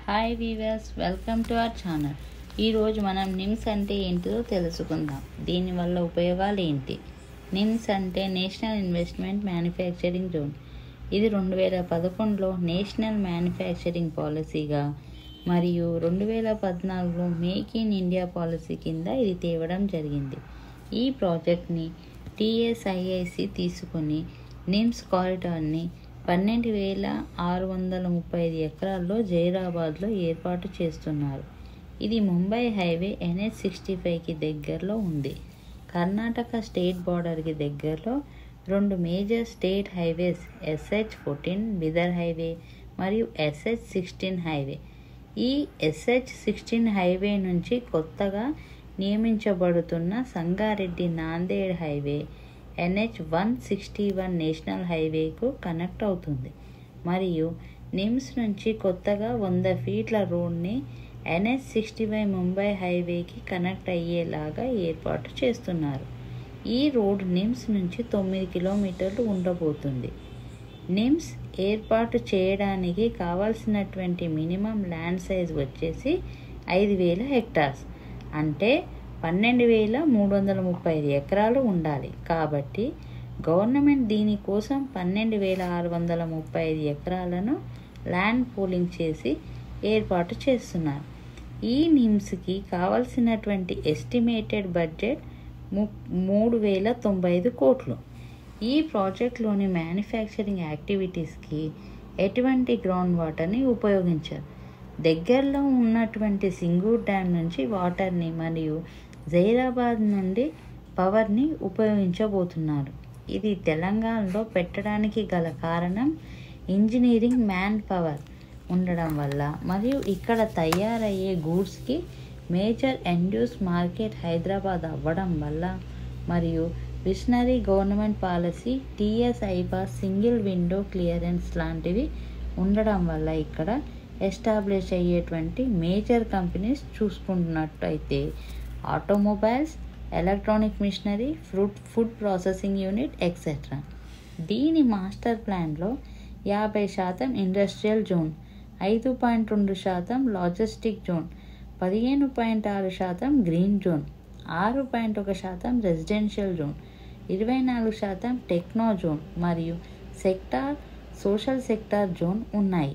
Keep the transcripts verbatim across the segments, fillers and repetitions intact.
Hi viewers, welcome to our channel. ఈరోజు మనం నిమ్స్ అంటే ఏంటిదో తెలుసుకుందాం. దీనివల్ల ఉపయోగాలు ఏంటి? నిమ్స్ అంటే నేషనల్ ఇన్వెస్ట్మెంట్ మ్యానుఫ్యాక్చరింగ్ జోన్. ఇది రెండు వేల పదకొండులో నేషనల్ మ్యానుఫ్యాక్చరింగ్ పాలసీగా మరియు రెండు వేల పద్నాలుగులో మేక్ ఇన్ ఇండియా పాలసీ కింద ఇది తేవడం జరిగింది. ఈ ప్రాజెక్ట్ని టీఎస్ఐఐసి తీసుకుని నిమ్స్ కారిడార్ని పన్నెండు వేల ఆరు వందల ముప్పై ఐదు ఎకరాల్లో జహీరాబాద్లో ఏర్పాటు చేస్తున్నారు. ఇది ముంబై హైవే ఎన్హెచ్ సిక్స్టీ ఫైవ్కి దగ్గరలో ఉంది. కర్ణాటక స్టేట్ బార్డర్కి దగ్గరలో రెండు major state highways SH fourteen Bidar highway మరియు ఎస్హెచ్ సిక్స్టీన్ హైవే. ఈ ఎస్హెచ్ సిక్స్టీన్ హైవే నుంచి కొత్తగా నియమించబడుతున్న Sangareddy Nanded highway NH one sixty one national హైవేకు కనెక్ట్ అవుతుంది మరియు నిమ్స్ నుంచి కొత్తగా వంద ఫీట్ల రోడ్ని ఎన్హెచ్ సిక్స్టీ ఫైవ్ ముంబై హైవేకి కనెక్ట్ అయ్యేలాగా ఏర్పాటు చేస్తున్నారు. ఈ రోడ్ నిమ్స్ నుంచి తొమ్మిది కిలోమీటర్లు ఉండబోతుంది. నిమ్స్ ఏర్పాటు చేయడానికి కావాల్సినటువంటి మినిమం ల్యాండ్ సైజ్ వచ్చేసి ఐదు వేల హెక్టార్స్ అంటే పన్నెండు వేల మూడు వందల ముప్పై ఐదు ఎకరాలు ఉండాలి. కాబట్టి గవర్నమెంట్ దీనికోసం పన్నెండు వేల ఆరు వందల ముప్పై ఐదు ఎకరాలను ల్యాండ్ పూలింగ్ చేసి ఏర్పాటు చేస్తున్నారు. ఈ నిమ్స్కి కావాల్సినటువంటి ఎస్టిమేటెడ్ బడ్జెట్ ము మూడు వేల తొంభై ఐదు కోట్లు. ఈ ప్రాజెక్ట్లోని మ్యానుఫ్యాక్చరింగ్ యాక్టివిటీస్కి ఎటువంటి గ్రౌండ్ వాటర్ని ఉపయోగించారు. దగ్గరలో ఉన్నటువంటి సింగూర్ డ్యామ్ నుంచి వాటర్ని మరియు జహీరాబాద్ నుండి పవర్ని ఉపయోగించబోతున్నారు. ఇది తెలంగాణలో పెట్టడానికి గల కారణం ఇంజనీరింగ్ మ్యాన్ పవర్ ఉండడం వల్ల మరియు ఇక్కడ తయారయ్యే గూడ్స్కి మేజర్ ఎండ్యూస్ మార్కెట్ హైదరాబాద్ అవ్వడం వల్ల మరియు విషనరీ గవర్నమెంట్ పాలసీ టీఎస్ఐబా సింగిల్ విండో క్లియరెన్స్ లాంటివి ఉండడం వల్ల ఇక్కడ ఎస్టాబ్లిష్ అయ్యేటువంటి మేజర్ కంపెనీస్ చూసుకున్నట్టయితే automobiles, electronic machinery, fruit food processing unit etcetera. దీని మాస్టర్ ప్లాన్లో యాభై శాతం ఇండస్ట్రియల్ జోన్, ఐదు పాయింట్ రెండు శాతం లాజిస్టిక్ జోన్, పదిహేను పాయింట్ ఆరు శాతం గ్రీన్ జోన్, ఆరు పాయింట్ ఒక శాతం రెసిడెన్షియల్ జోన్, ఇరవై నాలుగు శాతం టెక్నో జోన్ మరియు సెక్టార్ సోషల్ సెక్టార్ జోన్ ఉన్నాయి.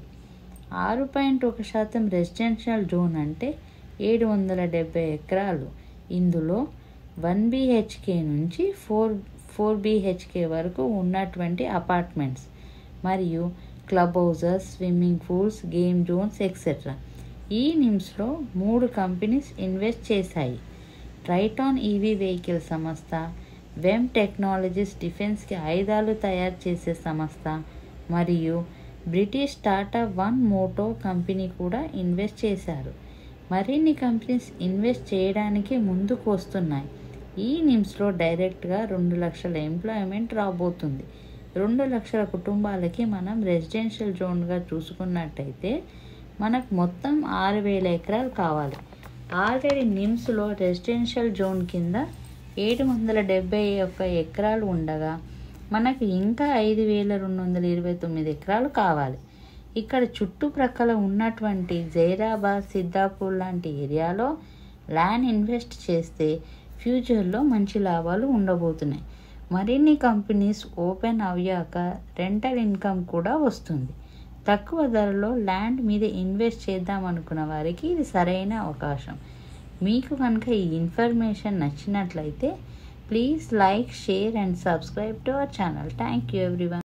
ఆరు పాయింట్ ఒక శాతం రెసిడెన్షియల్ జోన్ అంటే ఏడు వందల డెబ్బై ఎకరాలు. ఇందులో వన్ బీహెచ్కే నుంచి ఫోర్ ఫోర్ బీహెచ్కే వరకు ఉన్నటువంటి అపార్ట్మెంట్స్ మరియు club houses, swimming pools, game zones etcetera. ఈ నిమ్స్లో మూడు కంపెనీస్ ఇన్వెస్ట్ చేశాయి. ట్రైటాన్ ఈవీ వెహికల్ సంస్థ, వెమ్ టెక్నాలజీస్ డిఫెన్స్కి ఆయుధాలు తయారు చేసే సంస్థ మరియు British startup one moto company కూడా ఇన్వెస్ట్ చేశారు. మరిన్ని కంపెనీస్ ఇన్వెస్ట్ చేయడానికి ముందుకు వస్తున్నాయి. ఈ నిమ్స్లో డైరెక్ట్గా రెండు లక్షల ఎంప్లాయ్మెంట్ రాబోతుంది. రెండు లక్షల కుటుంబాలకి మనం రెసిడెన్షియల్ జోన్గా చూసుకున్నట్టయితే మనకు మొత్తం ఆరు వేల ఎకరాలు కావాలి. ఆల్రెడీ నిమ్స్లో రెసిడెన్షియల్ జోన్ కింద ఏడు వందల డెబ్బై ఒక్క ఎకరాలు ఉండగా మనకు ఇంకా ఐదు వేల రెండు వందల ఇరవై తొమ్మిది ఎకరాలు కావాలి. ఇక్కడ చుట్టుప్రక్కల ఉన్నటువంటి జహీరాబాద్, సిద్ధాపూర్ లాంటి ఏరియాలో ల్యాండ్ ఇన్వెస్ట్ చేస్తే ఫ్యూచర్లో మంచి లాభాలు ఉండబోతున్నాయి. మరిన్ని కంపెనీస్ ఓపెన్ అయ్యాక రెంటల్ ఇన్కమ్ కూడా వస్తుంది. తక్కువ ధరలో ల్యాండ్ మీద ఇన్వెస్ట్ చేద్దాం అనుకున్న వారికి ఇది సరైన అవకాశం. మీకు కనుక ఈ ఇన్ఫర్మేషన్ నచ్చినట్లయితే please like, share and subscribe to our channel. Thank you everyone.